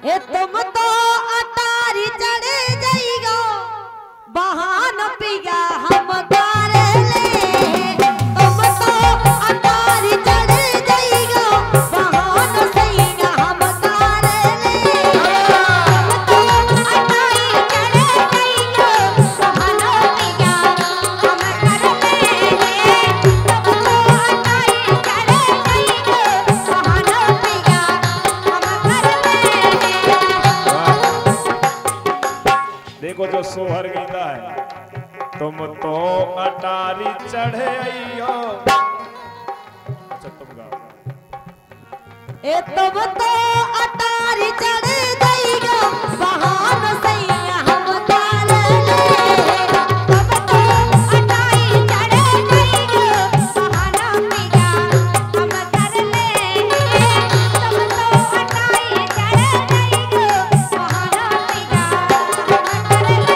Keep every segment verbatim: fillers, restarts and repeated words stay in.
ए तुम तो अटारी चढ़ जाइगो बहान पिया हम गारे ले। तुम तो अटारी चढ़ जाइगो बहान सैया हम गारे ले। तुम तो अटारी चढ़ जाइगो बहान पिया हम गारे ले। तुम तो अटारी चढ़ जाइगो बहान पिया हम गारे ले। देखो जो सोहर गीता है, तुम तो अटारी चढ़े आइयो। अच्छा तुम गाओ। ए तुम तो अटारी चढ़ जाइगो बहान सैया हम गारे ले। तुम तो अटारी चढ़ जाइगो बहान पिया हम गारे ले। तुम तो अटारी चढ़ जाइगो बहान पिया हम गारे ले।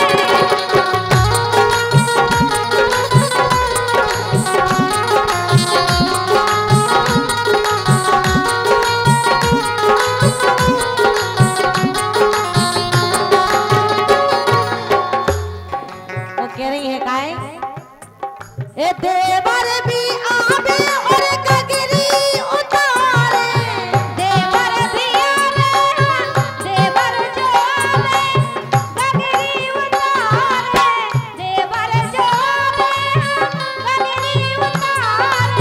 वो कह रही है काहे ए देवर भी आवे और गगरी उतारे। देवर भी आवे देवर जो आवे गगरी उतारे। देवर जो आवे गगरी उतारे।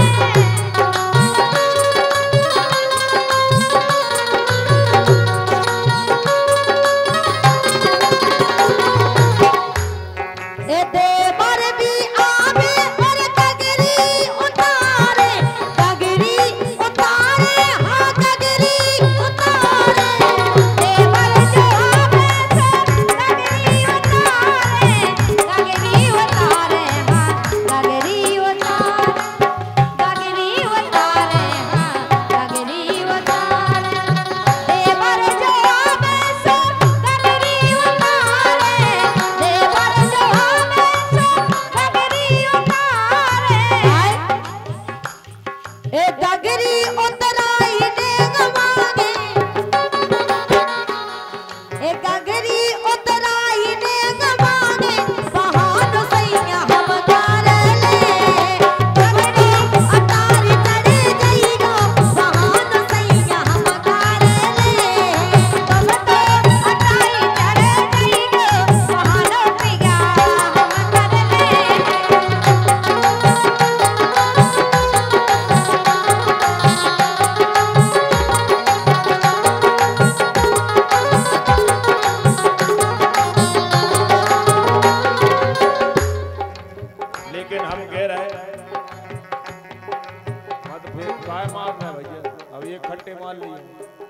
ए देवर भी आवे और गगरी उतारे। गगरी उतारे हाँ गगरी उतारे। देवर जो आवे गगरी उतारे। गगरी उतारे हाँ गगरी उतारे। गगरी उतारे हाँ गगरी उतारे। देवर जो आवे सो गगरी उतारे। देवर जो आवे सो गगरी उतारे। ए गगरी उतराई नेग मांगे। ए गगरी उतराई नेग मांगे बहान सैया हम गारे ले। तुम तो अटारी चढ़ जाइगो बहान सैया हम गारे ले। तुम तो अटारी चढ़ जाइगो बहान पिया हम गारे ले। लेकिन हम कह रहे हैं मत फिर काय मारना है भैया, अब ये खट्टे मार लिए।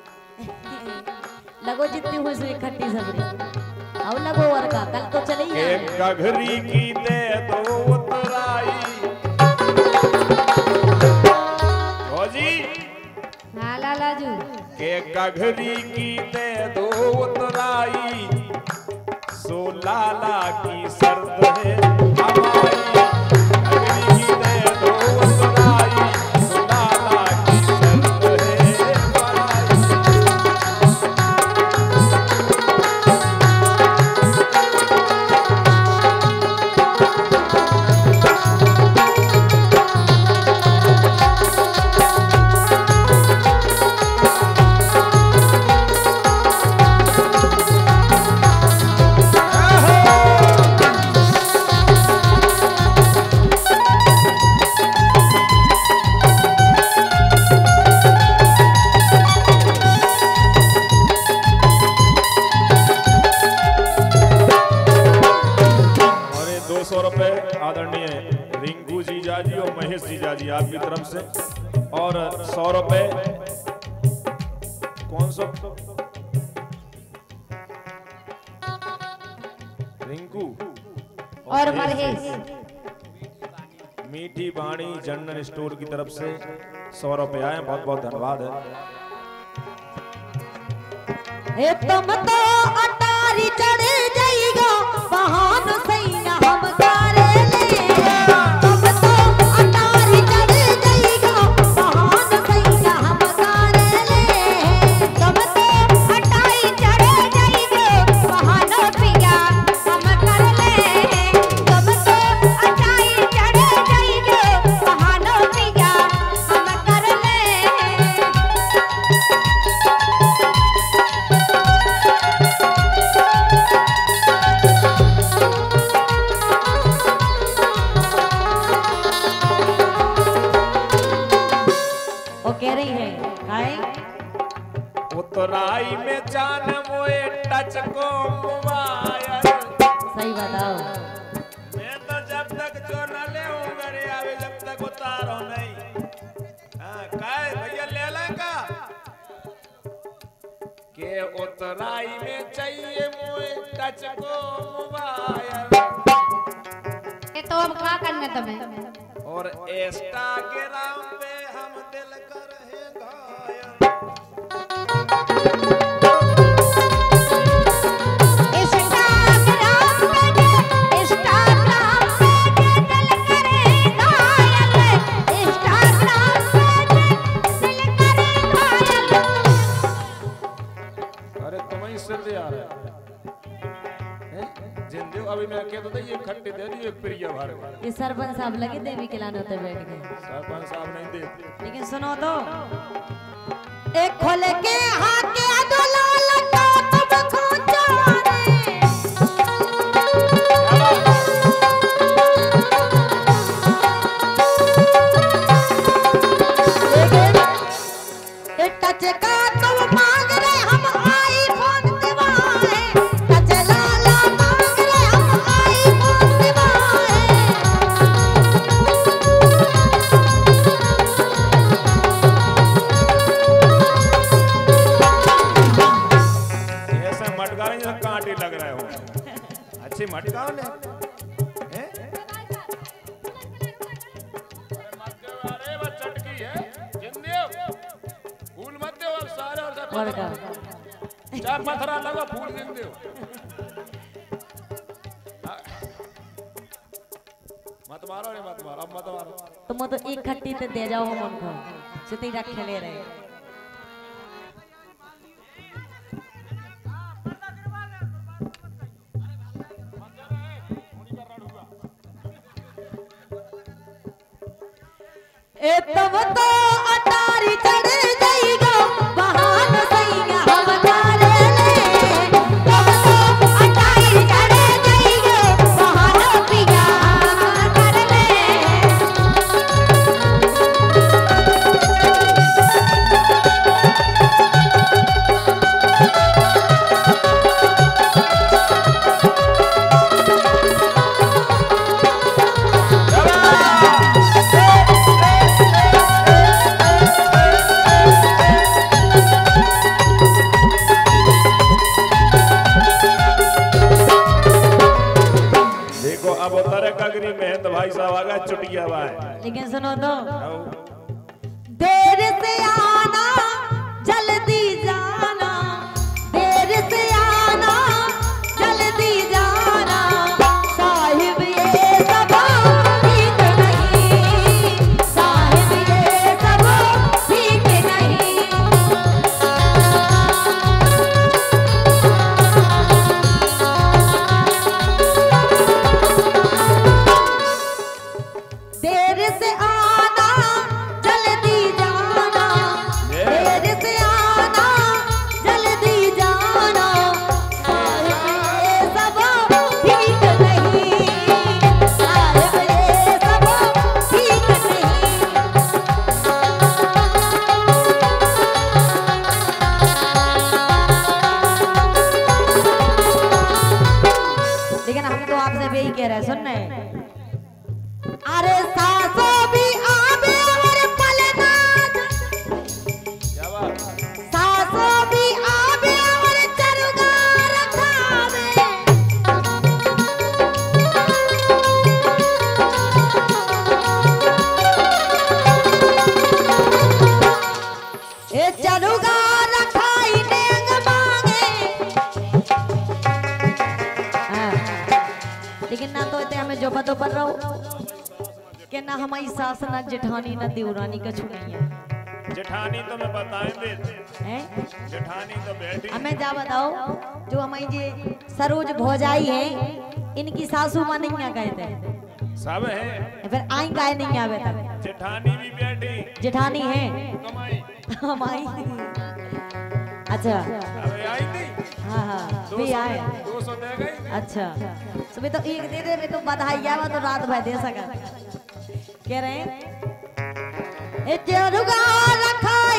लगो जितनी हुई से इकट्ठी सबरी अब लगो वर का कल तो चले ही एक गघरी की दे दो उतराई। भौजी हाँ लालाजू के गघरी की दे दो उतराई। सो लाला की शर्त है हमारी। गघरी की दे दो उतराई। सो लाला की शर्त है हमारी। और ये दो सौ रुपए आदरणीय रिंकू जीजा जी और महेश जीजा जी आपकी तरफ से, और सौ रुपए कौन सा रिंकू और महेश मीठी बाणी जनरल स्टोर की तरफ से सौ रुपए आए, बहुत बहुत धन्यवाद है। ए तुम तो अटारी चढ़ जाइगो बहान सैया हम गारे ले। तुम तो अटारी चढ़ जाइगो बहान सैया हम गारे ले। तुम तो अटारी चढ़ रही है आए उतराई में जान मोए टच को मोबाइल। सही बताओ। मैं तो जब तक जो न ले घरे आवे जब तक उतारो नहीं। हाँ काय भैया ले लेगा के उतराई में चाहिए मोए टच को मोबाइल। ये तो अब क्या करना तुम्हें? और इंस्टाग्राम पे हम दिल कर है घायल। अरे तुम्हें सिर दे आ रहा है जिंदे अभी मैं कहता था ये खट्टे दे दी एक प्रिय भर। ये सरपंच साहब लगे देवी के लाने होते बैठ गए। सरपंच साहब नहीं देते लेकिन सुनो तो एक खोले के हाथ के अदला लगा तुम खोचा रे एक टच का तुम मांग रहे हम आईफोन दिवाए टच लाला मांग रहे हम आईफोन दिवाए। ऐसा मटका नहीं जैसे कांटे लग रहे हो। अच्छी मटका ले हैं? अरे बस चटकी है जिंदे फूल मत दो अब सारे और सब और का चार पत्थरा लगा फूल जिंदे मत मारो रे मत मारो अब मत मारो। तुम तो एक खट्टी ते दे जाओ हम उनको सिटी रख खेले रहे। ए तब तो अटारी चढ़ जाएगा बहान सैया हम तारे ले तब तो अटारी चढ़ जाएगा बहान पिया हम कर ले। देखो अब उतरे कगरी मेहंद भाई साहब आ गए चुटिया भाई। लेकिन सुनो तो देर से आना जल्दी जाना देर से आना जल्दी जाना साहिब ये सब ठीक नहीं साहिब ये सब ठीक नहीं। देर से आना जल्दी जाना देर से आना जल्दी जाना साहिब ये सब ठीक नहीं साहिब ये सब ठीक नहीं। लेकिन हम तो आपसे भी यही कह रहे हैं सुन रहे अरे सासो भी आवे और पलना क्या बात सासो भी आवे और चरुगा रखावे ए चरुगा रखाई नेंग मांगे। हाँ। लेकिन ना तो इतने हमें जो पतो पर रहो कि ना हमारी सास ना जेठानी ना देवरानी का छुनिया जेठानी तो मैं बताएं देते हैं। जेठानी तो बेटी हमें जा बताओ जो हमारी जे सरोज भौजाई है इनकी सासू माँ नहीं आ गए थे सब है फिर आई गाय नहीं आवे तक जेठानी भी बेटी जेठानी है कमाई हमारी। अच्छा अबे आई थी हाँ हाँ भी आए दो सौ दे गई। अच्छा सुबह तो एक दे दे मैं तो बधाई आवा तो रात भर दे सका कह रहे हैं ए तेरुगा रखा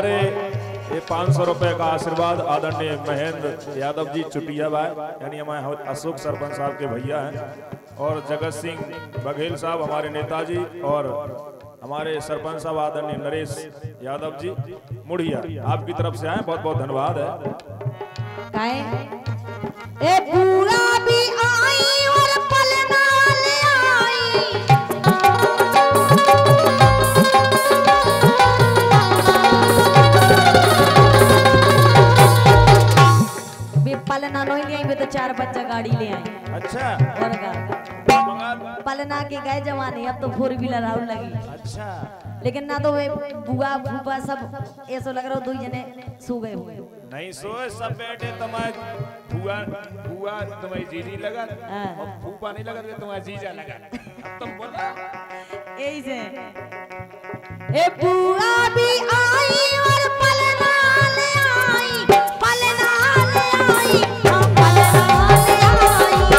हमारे ये पाँच सौ रुपए का आशीर्वाद आदरणीय महेंद्र यादव जी चुटिया भाई, यानी हमारे अशोक सरपंच साहब के भैया हैं, और जगत सिंह बघेल साहब हमारे नेताजी, और हमारे सरपंच साहब आदरणीय नरेश यादव जी मुड़िया, आपकी तरफ से आए, बहुत बहुत धन्यवाद है। काहे ए पूरा भी आई और पलना ले आई, बे पलना नहीं ले आई, बे तो चार बच्चा गाड़ी ले आई। अच्छा, और का पलना के गए जवानी, अब तो फोर व्हीलर आउट लगी। अच्छा, लेकिन ना तो वे बुआ फूफा सब ऐसा लग रहा, दो जने सो गए हुए। नहीं सोए सब बैठे, तुम्हारे बुआ बुआ तुम्हारी जीजी लगा और फूफा नहीं लगा, तुम्हारा जीजा लगा। अब तुम बोला यही से ए बुआ भी आई और पलना ले आई, पलना ले आई, हम पलना ले आई।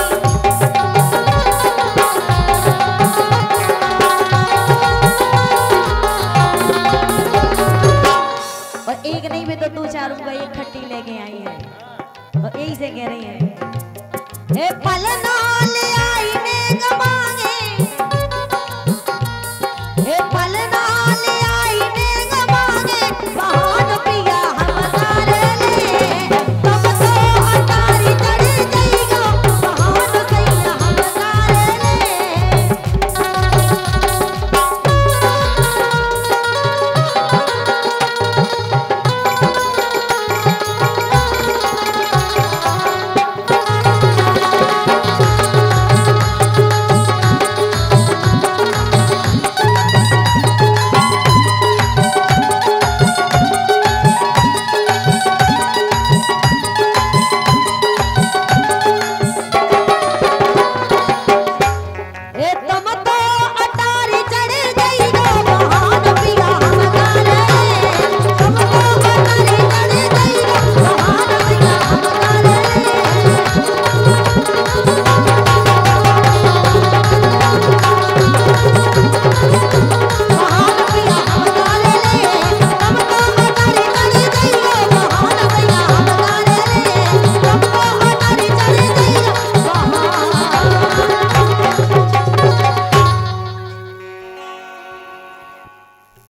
और एक नहीं भी तो दो चार रुपया एक खट्टी लेके आई है, और यही से कह रही है ए पलना ले आई ने गमा